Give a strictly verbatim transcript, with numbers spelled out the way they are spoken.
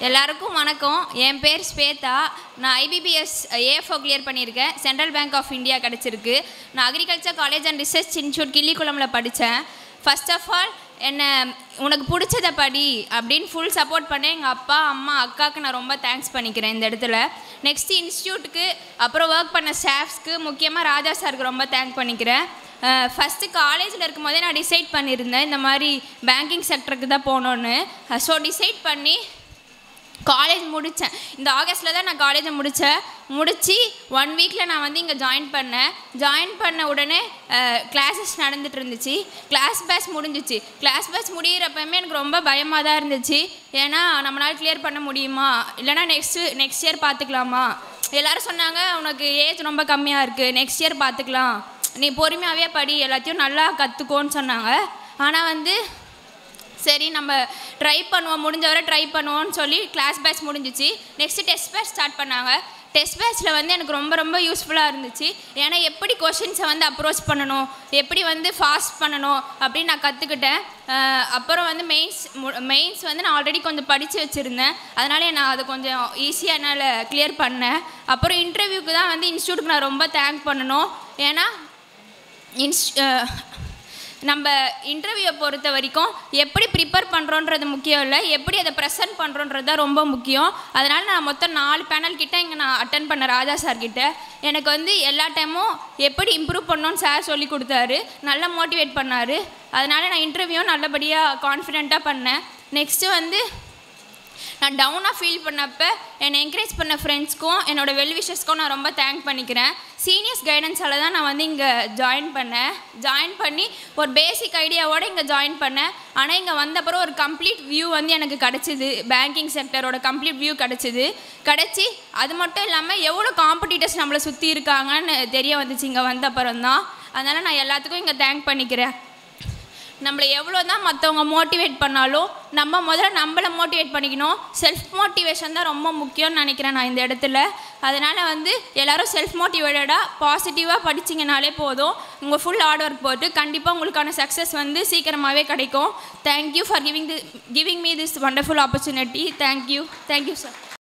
எல்லாருக்கும் வணக்கம். என் பேர் ஸ்வேதா. நான் ஐபிபிஎஸ் ஏஎஃப்ஓ கிளியர் பண்ணியிருக்கேன். சென்ட்ரல் பேங்க் ஆஃப் இந்தியா கிடச்சிருக்கு. நான் agriculture college and research institute கிள்ளிக்குளமில் படித்தேன். ஃபர்ஸ்ட் ஆஃப் ஆல் என்னை உனக்கு பிடிச்சதை படி அப்படின்னு ஃபுல் சப்போர்ட் பண்ணேன். எங்கள் அப்பா அம்மா அக்காவுக்கு நான் ரொம்ப தேங்க்ஸ் பண்ணிக்கிறேன் இந்த இடத்துல. நெக்ஸ்ட்டு இன்ஸ்டியூட்டுக்கு அப்புறம் ஒர்க் பண்ண ஸ்டாஃப்ஸ்க்கு முக்கியமாக ராஜா சாருக்கு ரொம்ப தேங்க் பண்ணிக்கிறேன். ஃபஸ்ட்டு காலேஜில் இருக்கும் போதே நான் டிசைட் பண்ணியிருந்தேன் இந்த மாதிரி பேங்கிங் செக்டருக்கு தான் போகணுன்னு. ஸோ டிசைட் பண்ணி காலேஜ் முடித்தேன். இந்த ஆகஸ்ட்டில் தான் நான் காலேஜை முடித்தேன். முடித்து ஒன் வீக்கில் நான் வந்து இங்கே ஜாயின் பண்ணேன். ஜாயின் பண்ண உடனே கிளாஸஸ் நடந்துகிட்டு இருந்துச்சு. கிளாஸ் பேட்ச் முடிஞ்சிச்சு. கிளாஸ் பேட்ச் முடிகிறப்பமே எனக்கு ரொம்ப பயமாக தான் இருந்துச்சு. ஏன்னா நம்மளால் கிளியர் பண்ண முடியுமா, இல்லைனா நெக்ஸ்ட்டு நெக்ஸ்ட் இயர் பார்த்துக்கலாமா. எல்லோரும் சொன்னாங்க உனக்கு ஏஜ் ரொம்ப கம்மியாக இருக்குது, நெக்ஸ்ட் இயர் பார்த்துக்கலாம், நீ பொறுமையாகவே படி, எல்லாத்தையும் நல்லா கற்றுக்கோன்னு சொன்னாங்க. ஆனால் வந்து சரி நம்ம ட்ரை பண்ணுவோம், முடிஞ்ச வரை ட்ரை பண்ணுவோன்னு சொல்லி கிளாஸ் பேட்ச் முடிஞ்சிச்சு. நெக்ஸ்ட்டு டெஸ்ட் பேட்ச் ஸ்டார்ட் பண்ணாங்க. டெஸ்ட் பேட்ச்சில் வந்து எனக்கு ரொம்ப ரொம்ப யூஸ்ஃபுல்லாக இருந்துச்சு. ஏன்னா எப்படி கொஷின்ஸை வந்து அப்ரோச் பண்ணணும், எப்படி வந்து ஃபாஸ்ட் பண்ணணும் அப்படின்னு நான் கற்றுக்கிட்டேன். அப்புறம் வந்து மெயின்ஸ் மெயின்ஸ் வந்து நான் ஆல்ரெடி கொஞ்சம் படித்து வச்சுருந்தேன். அதனால நான் அதை கொஞ்சம் ஈஸியாக என்னால் கிளியர் பண்ணேன். அப்புறம் இன்டர்வியூக்கு தான் வந்து இன்ஸ்டியூட்டுக்கு நான் ரொம்ப தேங்க் பண்ணணும். ஏன்னா இன்ஸ் நம்ம இன்டர்வியூவை பொறுத்த வரைக்கும் எப்படி ப்ரிப்பேர் பண்ணுறோன்றது முக்கியம் இல்லை, எப்படி அதை ப்ரெசென்ட் பண்ணுறோன்றது தான் ரொம்ப முக்கியம். அதனால் நான் மொத்தம் நாலு பேனல் கிட்டே இங்கே நான் அட்டன் பண்ண ராஜா சார்கிட்ட எனக்கு வந்து எல்லா டைமும் எப்படி இம்ப்ரூவ் பண்ணணும்னு சார் சொல்லி கொடுத்தாரு, நல்லா மோட்டிவேட் பண்ணார். அதனால் நான் இன்டர்வியூவும் நல்லபடியாக கான்ஃபிடெண்ட்டாக பண்ணேன். நெக்ஸ்ட்டு வந்து நான் டவுனாக ஃபீல் பண்ணப்போ என்னை என்கரேஜ் பண்ண ஃப்ரெண்ட்ஸ்க்கும் என்னோடய வெல் விஷஸ்க்கும் நான் ரொம்ப தேங்க் பண்ணிக்கிறேன். சீனியர்ஸ் கைடன்ஸால் தான் நான் வந்து இங்கே ஜாயின் பண்ணேன். ஜாயின் பண்ணி ஒரு பேசிக் ஐடியாவோடு இங்கே ஜாயின் பண்ணேன். ஆனால் இங்கே வந்தப்பறம் ஒரு கம்ப்ளீட் வியூ வந்து எனக்கு கிடச்சிது. பேங்கிங் செக்டரோட கம்ப்ளீட் வியூ கிடச்சிது. கிடச்சி அது மட்டும் இல்லாமல் எவ்வளோ காம்படிட்டர்ஸ் நம்மளை சுற்றி இருக்காங்கன்னு தெரிய வந்துச்சு இங்கே வந்தப்பறம் தான். அதனால் நான் எல்லாத்துக்கும் இங்கே தேங்க் பண்ணிக்கிறேன். நம்மளை எவ்வளோ தான் மற்றவங்க மோட்டிவேட் பண்ணாலும் நம்ம முதல்ல நம்மளை மோட்டிவேட் பண்ணிக்கணும். செல்ஃப் மோட்டிவேஷன் தான் ரொம்ப முக்கியம்னு நினைக்கிறேன் நான் இந்த இடத்துல. அதனால் வந்து எல்லோரும் செல்ஃப் மோட்டிவேட்டடாக பாசிட்டிவாக படிச்சிங்கனாலே போதும். உங்கள் ஃபுல் ஹார்ட் ஒர்க் போட்டு கண்டிப்பாக உங்களுக்கான சக்ஸஸ் வந்து சீக்கிரமாகவே கிடைக்கும். Thank you for giving the giving me this wonderful opportunity. Thank you thank you sir.